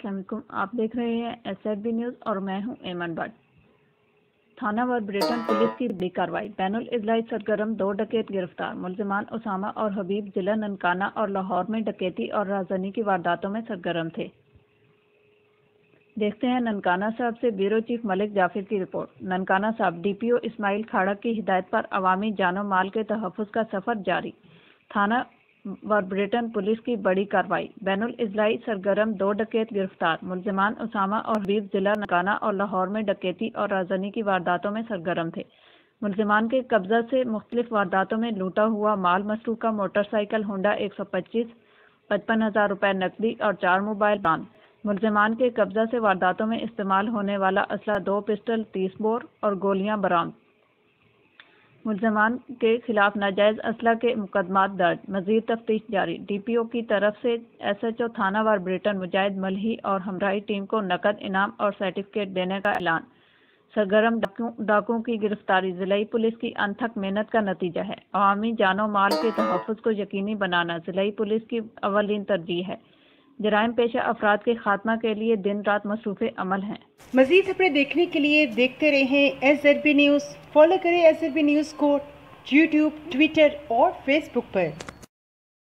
السلام علیکم، آپ دیکھ رہے ہیں SRB نیوز اور میں ہوں ایمن بٹ۔ تھانہ واربریٹن پولیس کی بڑی کارروائی، بین الاضلاعی سرگرم 2 ڈکیت گرفتار۔ ملزمان اسامہ اور حبیب ضلع ننکانہ اور لاہور میں ڈکیتی اور رازداری کی وارداتوں میں سرگرم تھے۔ دیکھتے ہیں ننکانہ صاحب سے بیورو چیف ملک جعفر کی رپورٹ۔ ننکانہ صاحب، DPO اسماعیل کھاڑا کی ہدایت پر عوامی جان و مال کے تحفظ کا سفر جاری۔ تھانہ واربریٹن پولیس کی بڑی کارروائی، بین الاضلاعی سرگرم 2 ڈکیت گرفتار۔ ملزمان اسامہ اور حبیب ضلع ننکانہ اور لاہور میں ڈکیتی اور رازداری کی وارداتوں میں سرگرم تھے۔ ملزمان کے قبضہ سے مختلف وارداتوں میں لوٹا ہوا مال مسروقہ موٹر سائیکل ہونڈا 125، 55,000 روپے نقدی اور 4 موبائل برآمد۔ ملزمان کے قبضہ سے وارداتوں میں استعمال ہونے والا اسلحہ 2 پسٹل، 30 بور اور گولیاں برآمد۔ ملزمان کے خلاف ناجائز اسلحہ کے مقدمات درج، مزید تفتیش جاری۔ DPO کی طرف سے SHO تھانہ واربریٹن مجاہد ملہی اور ہمراہی ٹیم کو نقد انعام اور سرٹیفکیٹ دینے کا اعلان۔ سرگرم ڈاکوؤں کی گرفتاری ضلعی پولیس کی انتھک محنت کا نتیجہ ہے۔ عوامی جان و مال کے تحفظ کو یقینی بنانا ضلعی پولیس کی اولین ترجیح ہے۔ جرائم پیشہ افراد کے خاتمہ کے لیے دن رات مصروف عمل ہیں۔ مزید خبریں دیکھنے کے لیے دیکھتے رہیں SRB نیوز۔ فالو کریں SRB نیوز کو YouTube، Twitter اور Facebook پر۔